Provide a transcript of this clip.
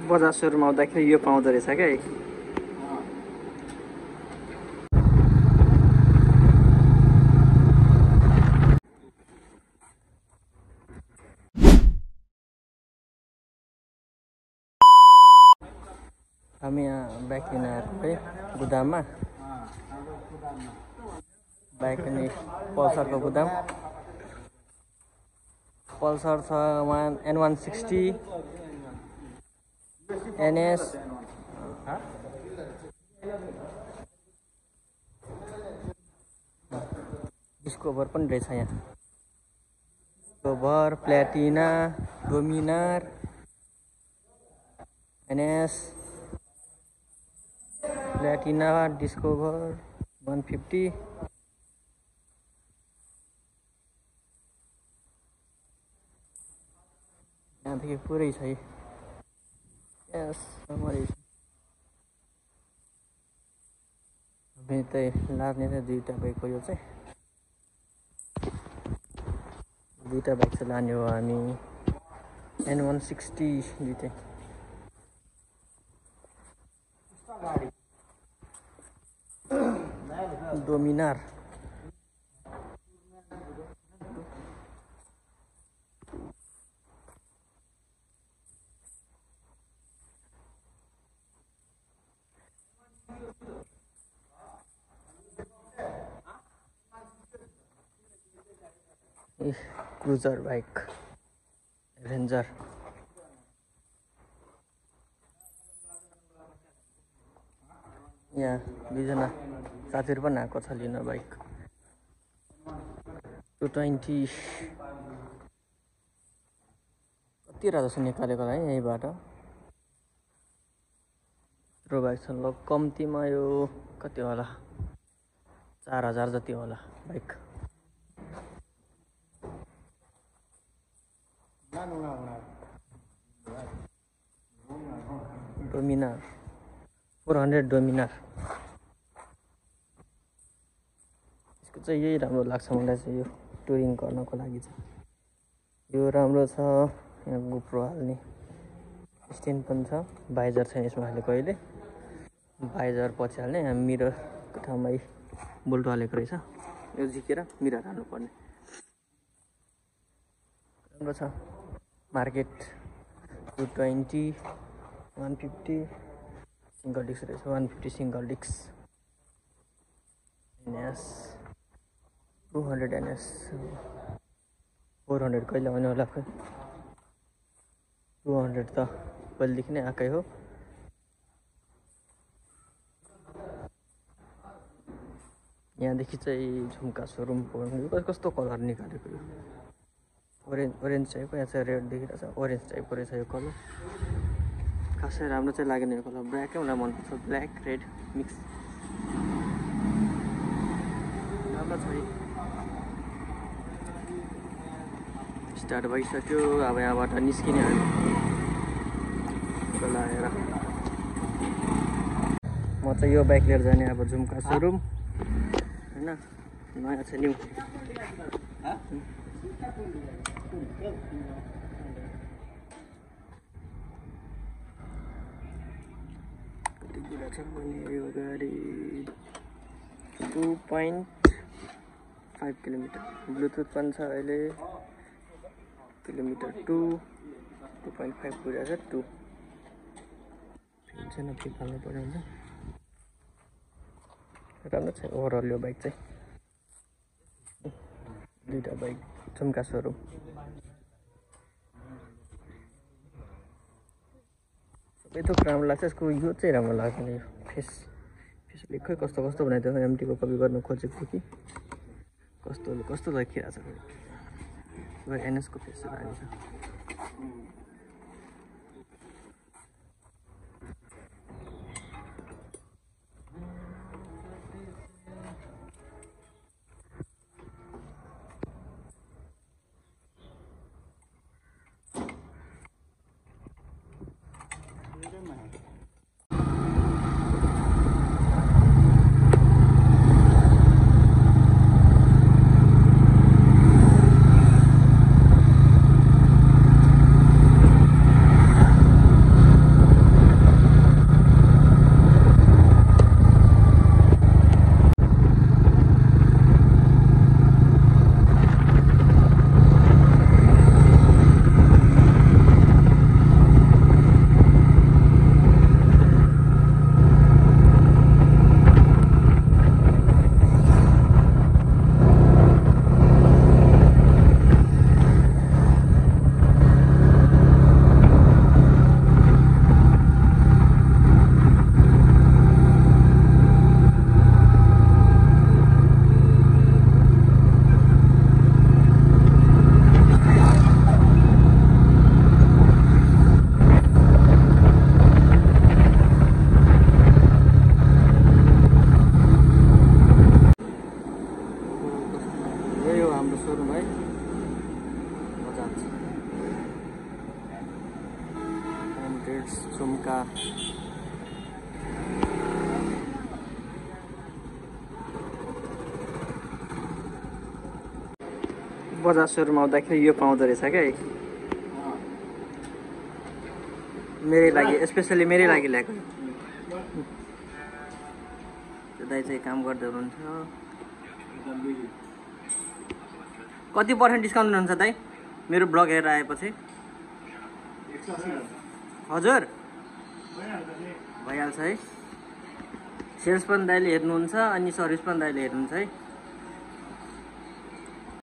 Bajaj showroom आउँदाखेरि यो पाउँदो रहेछ क्या। हामी यहाँ बाइक लिन आएको है गुदाममा। बाइक अनि पल्सरको गुदाम। पल्सर छ N160 NS डिस्कभर पनि रहेछ यहाँ। Discover, Platina, Dominar, NS, Platina, Discover 150। यहाँदेखि पुरै छ है। यस राम्ररी हामी त्यही लाने चाहिँ दुईवटा बाइक हो। यो चाहिँ दुईवटा बाइक चाहिँ लाने हो हामी। N160 दुईटै। Dominar cruiser bike ranger. यहाँ दुईजना साथीहरू पनि आएको छ लिन बाइक। 220 कति राजा जस्तो निकालेको होला है यहीँबाट। यत्रो बाइक छ ल कम्तीमा यो कति होला 4000 जति होला बाइक। डोमिनार 400 डोमिनार। यसको चाहिँ यही राम्रो लाग्छ मलाई चाहिँ। यो टुरिङ गर्नको लागि चाहिँ यो राम्रो छ। यहाँ गोप्रो हाल्ने स्ट्यान्ड पनि छ। बाइजर छैन यसमा हालेको अहिले। बाइजर पछि हाल्ने। यहाँ मिररको ठाउँमा बोल्ट हालेको रहेछ। यो झिकेर मिरर हाल्नुपर्ने। राम्रो छ। मार्केट 220 150 सिङ्गल डिस्क रहेछ। 150 सिङ्गल डिस्क। NS 200 NS 400 कहिले आउने होला खोइ। 200 त पहिलेदेखि नै आएकै हो। यहाँदेखि चाहिँ झुम्का सोरुम कस्तो कलर निकालेको यो। ओरेन्ज टाइपको। यहाँ चाहिँ रेड देखिरहेको छ। ओरेन्ज टाइपको रहेछ यो कलर। खासै राम्रो चाहिँ लागेन यो कलर। ब्ल्याकै मलाई मनपर्छ। ब्ल्याक रेड मिक्स राम्रो छ। स्टार्ट भइसक्यो। अब यहाँबाट निस्किने हामी लाएर। म चाहिँ यो बाइक लिएर जाने अब झुम्का सोरुम होइन। नयाँ छ न्यू। कति कुरा छ भने यो गाडी 2.5 किलोमिटर। ब्लुटुथ पनि छ अहिले। किलोमिटर 2.5 पुगेको छ। 2 छैन फिल हाल्नु पर्यो हुन्छ। राम्रो छ ओभरअल यो बाइक चाहिँ। दुईवटा बाइक झुम्का सोरुम। सबै थोक राम्रो लाग्छ। यसको यो चाहिँ राम्रो लाग्छ नि। फेसले खै कस्तो कस्तो बनाइदिएको। एमटीको कपी गर्नु खोजेको थियो कि कस्तो देखिरहेको छ। NSको फेस लागेको छ। ब्याङ्गल्स झुम्का बजाज सोरुम आउँदाखेरि यो पाउँदो रहेछ क्या मेरै लागि स्पेसली मेरै लागि ल्याएको त्यो दाइ चाहिँ काम गर्दै हुनुहुन्छ कति % डिस्काउन्ट दिनुहुन्छ दाइ मेरो ब्लग हेरेर आएपछि हजुर भइहाल्छ है सेल्स पनि दाइले हेर्नुहुन्छ अनि सर्भिस पनि दाइले हेर्नुहुन्छ है